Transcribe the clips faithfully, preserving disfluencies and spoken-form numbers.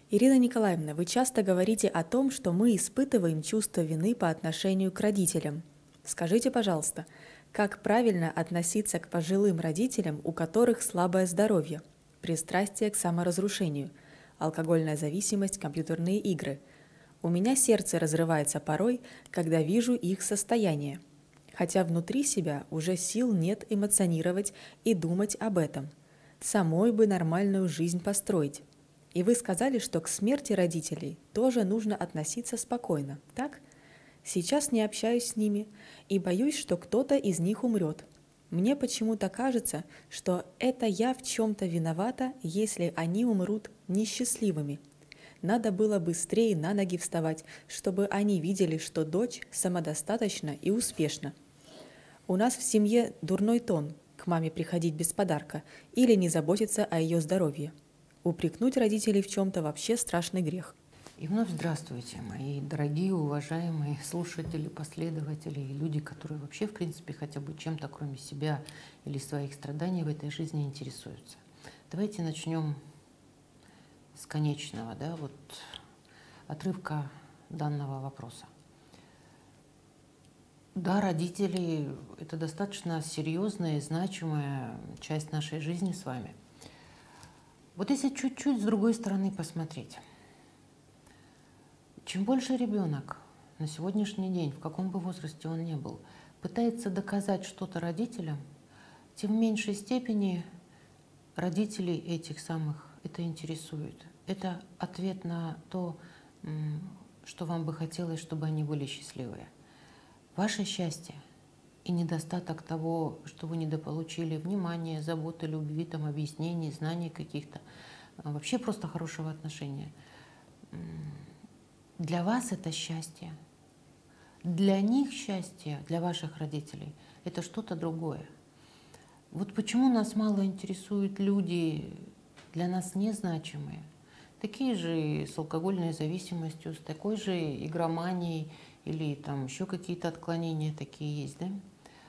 Ирина Николаевна, вы часто говорите о том, что мы испытываем чувство вины по отношению к родителям. Скажите, пожалуйста, как правильно относиться к пожилым родителям, у которых слабое здоровье, пристрастие к саморазрушению, алкогольная зависимость, компьютерные игры? У меня сердце разрывается порой, когда вижу их состояние, хотя внутри себя уже сил нет эмоционировать и думать об этом. Самой бы нормальную жизнь построить. И вы сказали, что к смерти родителей тоже нужно относиться спокойно, так? Сейчас не общаюсь с ними и боюсь, что кто-то из них умрет. Мне почему-то кажется, что это я в чем-то виновата, если они умрут несчастливыми. Надо было быстрее на ноги вставать, чтобы они видели, что дочь самодостаточна и успешна. У нас в семье дурной тон к маме приходить без подарка или не заботиться о ее здоровье. Упрекнуть родителей в чем-то вообще страшный грех. И вновь здравствуйте, мои дорогие, уважаемые слушатели, последователи и люди, которые вообще, в принципе, хотя бы чем-то, кроме себя или своих страданий в этой жизни интересуются. Давайте начнем с конечного, да, вот отрывка данного вопроса. Да, родители – это достаточно серьезная и значимая часть нашей жизни с вами. Вот если чуть-чуть с другой стороны посмотреть. Чем больше ребенок на сегодняшний день, в каком бы возрасте он ни был, пытается доказать что-то родителям, тем в меньшей степени родителей этих самых это интересует. Это ответ на то, что вам бы хотелось, чтобы они были счастливые. Ваше счастье и недостаток того, что вы недополучили внимания, заботы, любви, там, объяснений, знаний каких-то, вообще просто хорошего отношения. Для вас это счастье. Для них счастье, для ваших родителей, это что-то другое. Вот почему нас мало интересуют люди, для нас незначимые, такие же с алкогольной зависимостью, с такой же игроманией или там еще какие-то отклонения такие есть, да?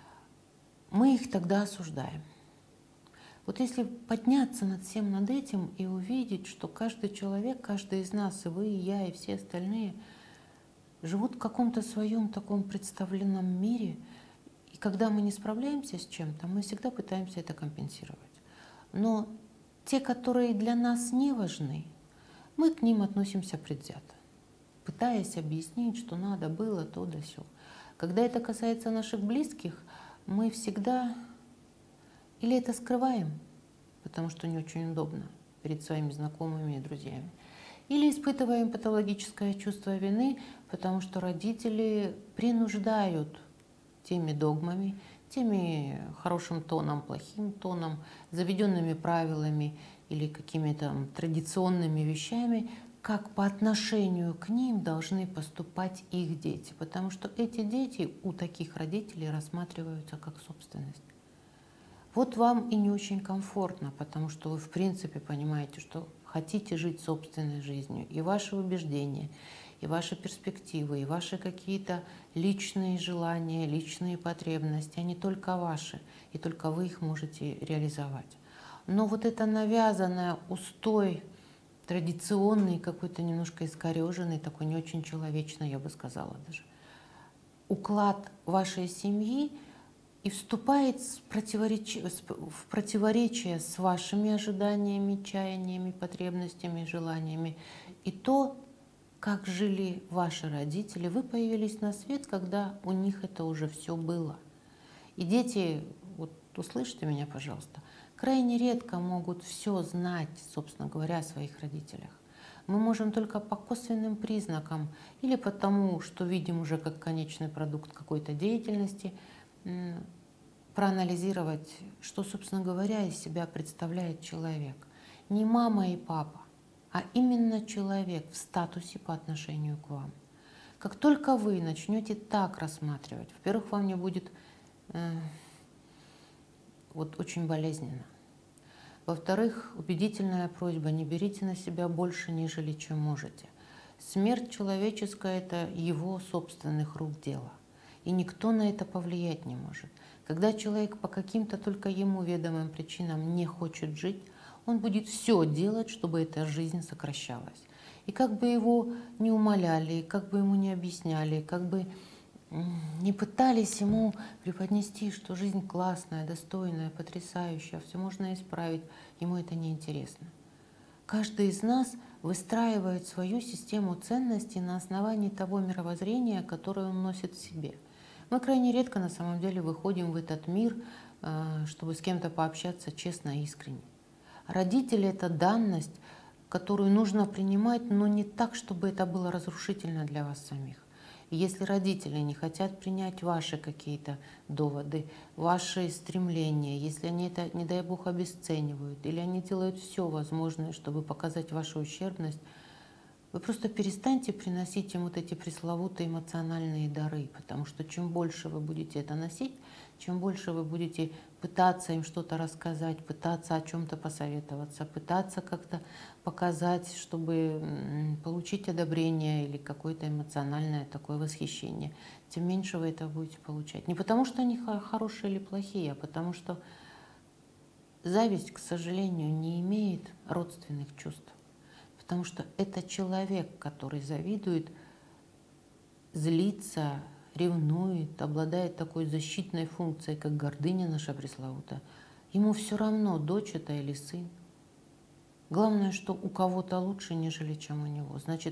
Мы их тогда осуждаем. Вот если подняться над всем над этим и увидеть, что каждый человек, каждый из нас, и вы, и я, и все остальные, живут в каком-то своем таком представленном мире, и когда мы не справляемся с чем-то, мы всегда пытаемся это компенсировать. Но те, которые для нас не важны, мы к ним относимся предвзято, пытаясь объяснить, что надо было то да сё. Когда это касается наших близких, мы всегда или это скрываем, потому что не очень удобно перед своими знакомыми и друзьями, или испытываем патологическое чувство вины, потому что родители принуждают теми догмами, теми хорошим тоном, плохим тоном, заведенными правилами или какими-то традиционными вещами, как по отношению к ним должны поступать их дети, потому что эти дети у таких родителей рассматриваются как собственность. Вот вам и не очень комфортно, потому что вы в принципе понимаете, что хотите жить собственной жизнью, и ваши убеждения, и ваши перспективы, и ваши какие-то личные желания, личные потребности, они только ваши, и только вы их можете реализовать. Но вот это навязанное устой, традиционный, какой-то немножко искореженный, такой не очень человечный, я бы сказала даже, уклад вашей семьи и вступает в противоречие, в противоречие с вашими ожиданиями, чаяниями, потребностями, желаниями. И то, как жили ваши родители, вы появились на свет, когда у них это уже все было. И дети, вот услышьте меня, пожалуйста, крайне редко могут все знать, собственно говоря, о своих родителях. Мы можем только по косвенным признакам или потому, что видим уже как конечный продукт какой-то деятельности, проанализировать, что, собственно говоря, из себя представляет человек. Не мама и папа, а именно человек в статусе по отношению к вам. Как только вы начнете так рассматривать, во-первых, вам не будет э, вот очень болезненно. Во-вторых, убедительная просьба: не берите на себя больше, нежели чем можете. Смерть человеческая – это его собственных рук дело, и никто на это повлиять не может. Когда человек по каким-то только ему ведомым причинам не хочет жить, он будет все делать, чтобы эта жизнь сокращалась. И как бы его не умоляли, и как бы ему не объясняли, как бы не пытались ему преподнести, что жизнь классная, достойная, потрясающая, все можно исправить, ему это не интересно. Каждый из нас выстраивает свою систему ценностей на основании того мировоззрения, которое он носит в себе. Мы крайне редко на самом деле выходим в этот мир, чтобы с кем-то пообщаться честно и искренне. Родители — это данность, которую нужно принимать, но не так, чтобы это было разрушительно для вас самих. И если родители не хотят принять ваши какие-то доводы, ваши стремления, если они это, не дай бог, обесценивают, или они делают все возможное, чтобы показать вашу ущербность, вы просто перестаньте приносить им вот эти пресловутые эмоциональные дары, потому что чем больше вы будете это носить, чем больше вы будете пытаться им что-то рассказать, пытаться о чем-то посоветоваться, пытаться как-то показать, чтобы получить одобрение или какое-то эмоциональное такое восхищение, тем меньше вы это будете получать. Не потому что они хорошие или плохие, а потому что зависть, к сожалению, не имеет родственных чувств. Потому что это человек, который завидует, злится, ревнует, обладает такой защитной функцией, как гордыня наша пресловутая. Ему все равно, дочь это или сын. Главное, что у кого-то лучше, нежели чем у него. Значит,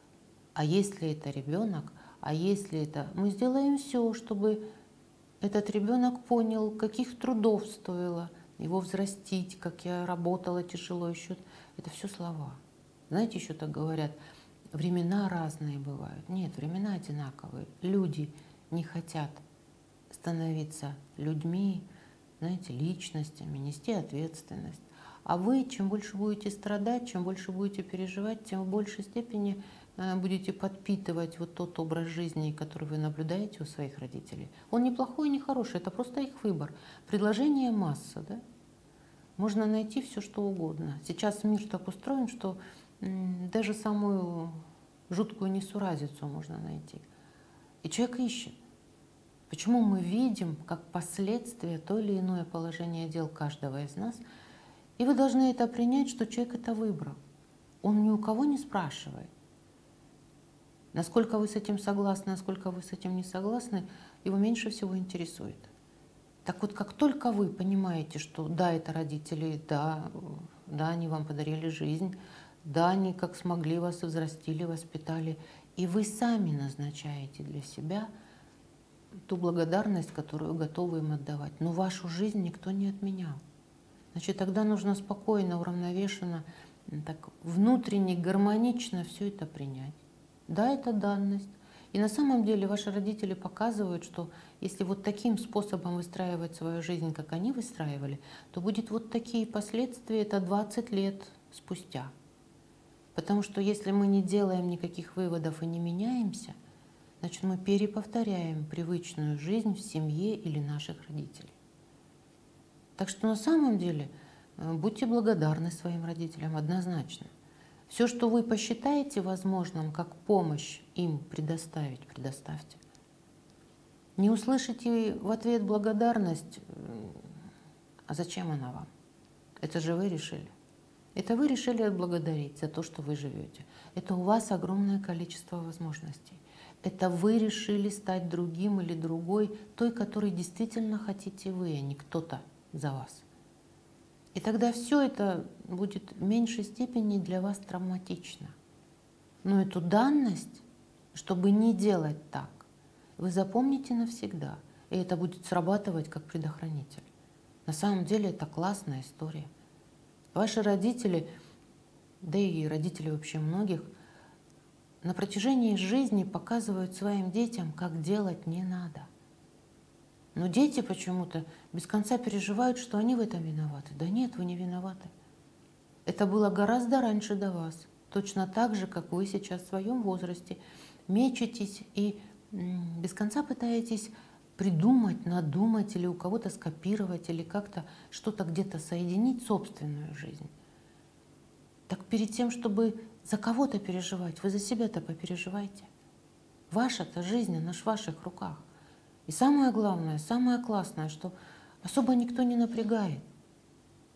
а если это ребенок, а если это... Мы сделаем все, чтобы этот ребенок понял, каких трудов стоило его взрастить, как я работала тяжело еще. Это все слова. Знаете, еще так говорят, времена разные бывают. Нет, времена одинаковые. Люди не хотят становиться людьми, знаете, личностями, нести ответственность. А вы, чем больше будете страдать, чем больше будете переживать, тем в большей степени будете подпитывать вот тот образ жизни, который вы наблюдаете у своих родителей. Он не плохой и не хороший, это просто их выбор. Предложение масса, да? Можно найти все, что угодно. Сейчас мир так устроен, что даже самую жуткую несуразицу можно найти. И человек ищет. Почему мы видим, как последствия то или иное положение дел каждого из нас, и вы должны это принять, что человек это выбрал. Он ни у кого не спрашивает. Насколько вы с этим согласны, насколько вы с этим не согласны, его меньше всего интересует. Так вот, как только вы понимаете, что да, это родители, да, да, они вам подарили жизнь, да, они как смогли вас взрастили, воспитали, и вы сами назначаете для себя ту благодарность, которую готовы им отдавать. Но вашу жизнь никто не отменял. Значит, тогда нужно спокойно, уравновешенно, так внутренне, гармонично все это принять. Да, это данность. И на самом деле ваши родители показывают, что если вот таким способом выстраивать свою жизнь, как они выстраивали, то будет вот такие последствия, это двадцать лет спустя. Потому что если мы не делаем никаких выводов и не меняемся, значит, мы переповторяем привычную жизнь в семье или наших родителей. Так что на самом деле будьте благодарны своим родителям однозначно. Все, что вы посчитаете возможным, как помощь им предоставить, предоставьте. Не услышите в ответ благодарность, а зачем она вам? Это же вы решили. Это вы решили отблагодарить за то, что вы живете. Это у вас огромное количество возможностей. Это вы решили стать другим или другой, той, которой действительно хотите вы, а не кто-то за вас. И тогда все это будет в меньшей степени для вас травматично. Но эту данность, чтобы не делать так, вы запомните навсегда, и это будет срабатывать как предохранитель. На самом деле это классная история. Ваши родители, да и родители вообще многих, на протяжении жизни показывают своим детям, как делать не надо. Но дети почему-то без конца переживают, что они в этом виноваты. Да нет, вы не виноваты. Это было гораздо раньше до вас. Точно так же, как вы сейчас в своем возрасте мечетесь и без конца пытаетесь придумать, надумать или у кого-то скопировать, или как-то что-то где-то соединить собственную жизнь. Так перед тем, чтобы за кого-то переживать, вы за себя-то попереживайте. Ваша-то жизнь, она ж в ваших руках. И самое главное, самое классное, что особо никто не напрягает.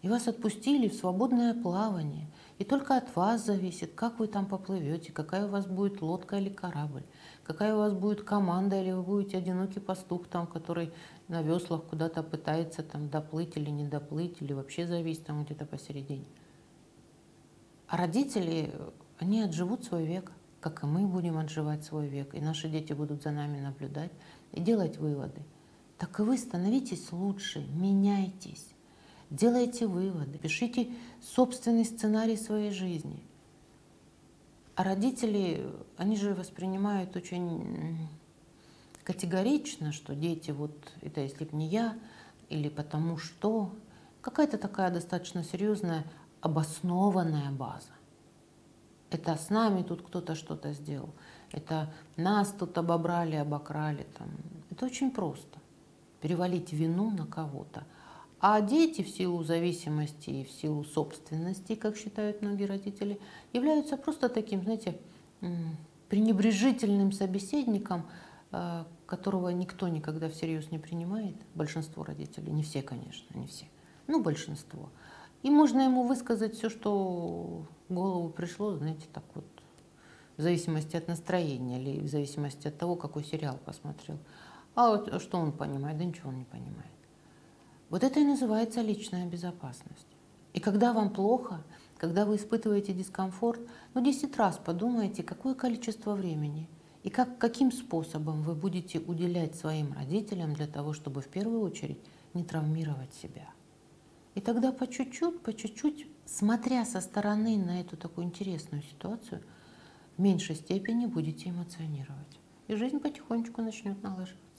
и вас отпустили в свободное плавание, и только от вас зависит, как вы там поплывете, какая у вас будет лодка или корабль, какая у вас будет команда, или вы будете одинокий пастух, там, который на веслах куда-то пытается там, доплыть или не доплыть, или вообще зависит там где-то посередине. А родители, они отживут свой век, как и мы будем отживать свой век, и наши дети будут за нами наблюдать и делать выводы. Так и вы становитесь лучше, меняйтесь, делайте выводы, пишите собственный сценарий своей жизни. А родители, они же воспринимают очень категорично, что дети, вот это если б не я, или потому что, какая-то такая достаточно серьезная, обоснованная база. Это с нами тут кто-то что-то сделал, это нас тут обобрали, обокрали. Там. Это очень просто. Перевалить вину на кого-то. А дети в силу зависимости и в силу собственности, как считают многие родители, являются просто таким, знаете, пренебрежительным собеседником, которого никто никогда всерьез не принимает. Большинство родителей, не все, конечно, не все, но большинство. И можно ему высказать все, что в голову пришло, знаете, так вот, в зависимости от настроения или в зависимости от того, какой сериал посмотрел. А вот что он понимает? Да ничего он не понимает. Вот это и называется личная безопасность. И когда вам плохо, когда вы испытываете дискомфорт, ну десять раз подумайте, какое количество времени и как, каким способом вы будете уделять своим родителям для того, чтобы в первую очередь не травмировать себя. И тогда по чуть-чуть, по чуть-чуть, смотря со стороны на эту такую интересную ситуацию, в меньшей степени будете эмоционировать. И жизнь потихонечку начнет налаживаться.